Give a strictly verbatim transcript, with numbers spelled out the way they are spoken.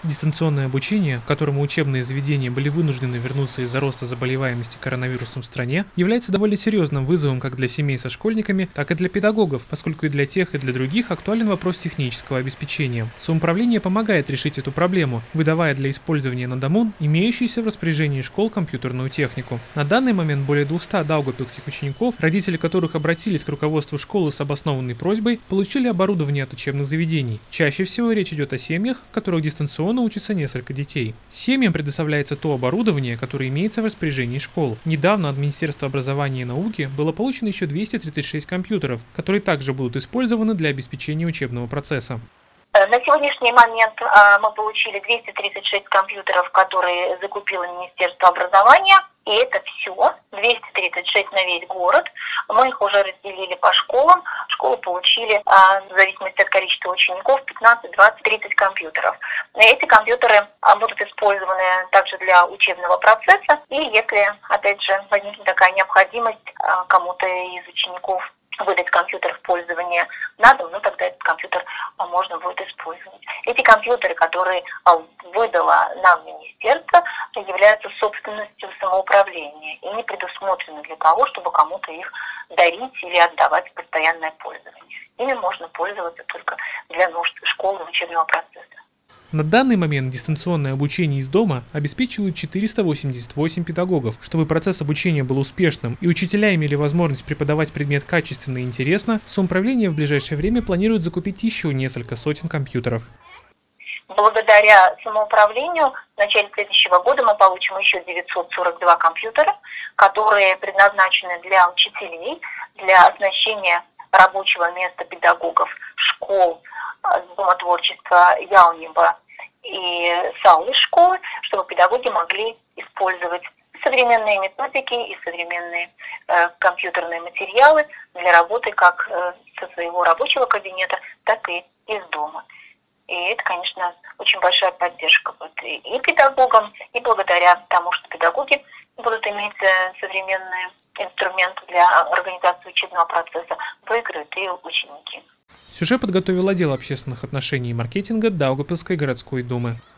Дистанционное обучение, к которому учебные заведения были вынуждены вернуться из-за роста заболеваемости коронавирусом в стране, является довольно серьезным вызовом как для семей со школьниками, так и для педагогов, поскольку и для тех, и для других актуален вопрос технического обеспечения. Самоуправление помогает решить эту проблему, выдавая для использования на дому имеющуюся в распоряжении школ компьютерную технику. На данный момент более двухсот даугавпилских учеников, родители которых обратились к руководству школы с обоснованной просьбой, получили оборудование от учебных заведений. Чаще всего речь идет о семьях, в которых дистанционно учатся несколько детей. Семьям предоставляется то оборудование, которое имеется в распоряжении школ. Недавно от Министерства образования и науки было получено еще двести тридцать шесть компьютеров, которые также будут использованы для обеспечения учебного процесса. На сегодняшний момент мы получили двести тридцать шесть компьютеров, которые закупило Министерство образования. И это все, двести тридцать шесть на весь город. Мы их уже разделили по школам. Школы получили, в зависимости от количества учеников, пятнадцать, двадцать, тридцать компьютеров. Эти компьютеры будут использованы также для учебного процесса. И если, опять же, возникнет такая необходимость кому-то из учеников выдать компьютер в пользование на дом, ну тогда этот компьютер можно будет использовать. Эти компьютеры, которые выдало нам министерство, являются собственностью самоуправления и не предусмотрены для того, чтобы кому-то их дарить или отдавать в постоянное пользование. Ими можно пользоваться только для нужд школы и учебного процесса. На данный момент дистанционное обучение из дома обеспечивают четыреста восемьдесят восемь педагогов. Чтобы процесс обучения был успешным и учителя имели возможность преподавать предмет качественно и интересно, самоуправление в ближайшее время планирует закупить еще несколько сотен компьютеров. Благодаря самоуправлению в начале следующего года мы получим еще девятьсот сорок два компьютера, которые предназначены для учителей, для оснащения рабочего места педагогов, школ, Дома творчества Яуниба и Саулы школы, чтобы педагоги могли использовать современные методики и современные э, компьютерные материалы для работы как э, со своего рабочего кабинета, так и из дома. И это, конечно, очень большая поддержка вот, и, и педагогам, и благодаря тому, что педагоги будут иметь современные инструменты для организации учебного процесса, выиграют и ученики. Сюжет подготовил отдел общественных отношений и маркетинга Даугавпилской городской думы.